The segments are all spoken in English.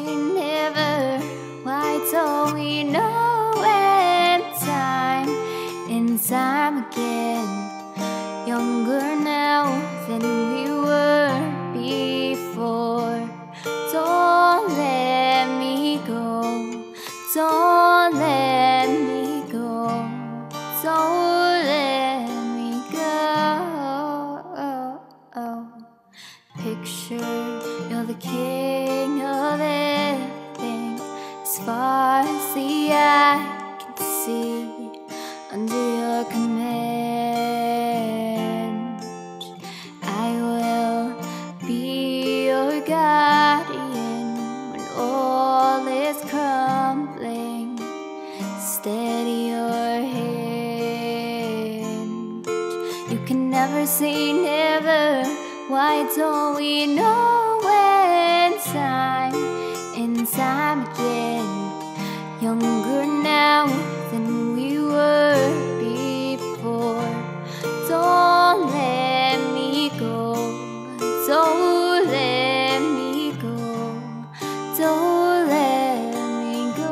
never? Why don't we know when time and time again? Younger now than we were before. Don't let me go. Don't let me go. Don't let me go. Picture you're the king of everything, as far as the eye can see. Under your command, I will be your guardian when all is crumbling. Steady your hand. You can never say never. Why don't we know when time and time again? Younger now than we were before. Don't let me go. Don't let me go. Don't let me go.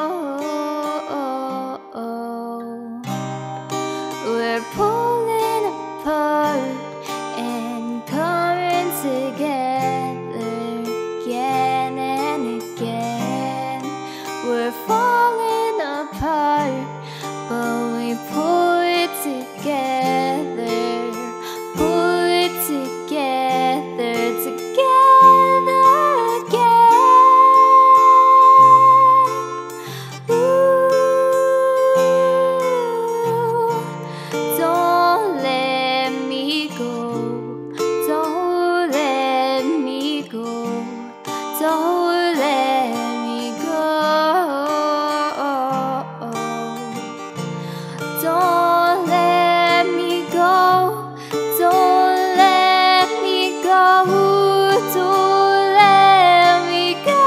We're pulling apart and coming together again and again. We're falling apart, but we pull it together. Pull it together, together again. Ooh, don't let me go. Don't let me go. Don't let me go. Don't let me go. Don't let me go. Don't let me go.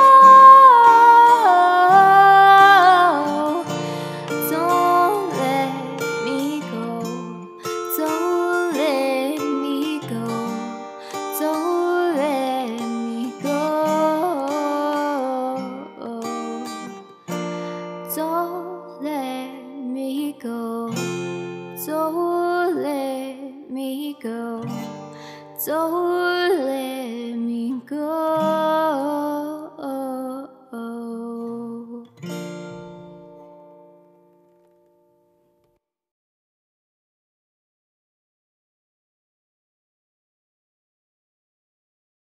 Don't let me go. Don't let me go. Don't let me go. Don't let me go. Don't let me go. Don't let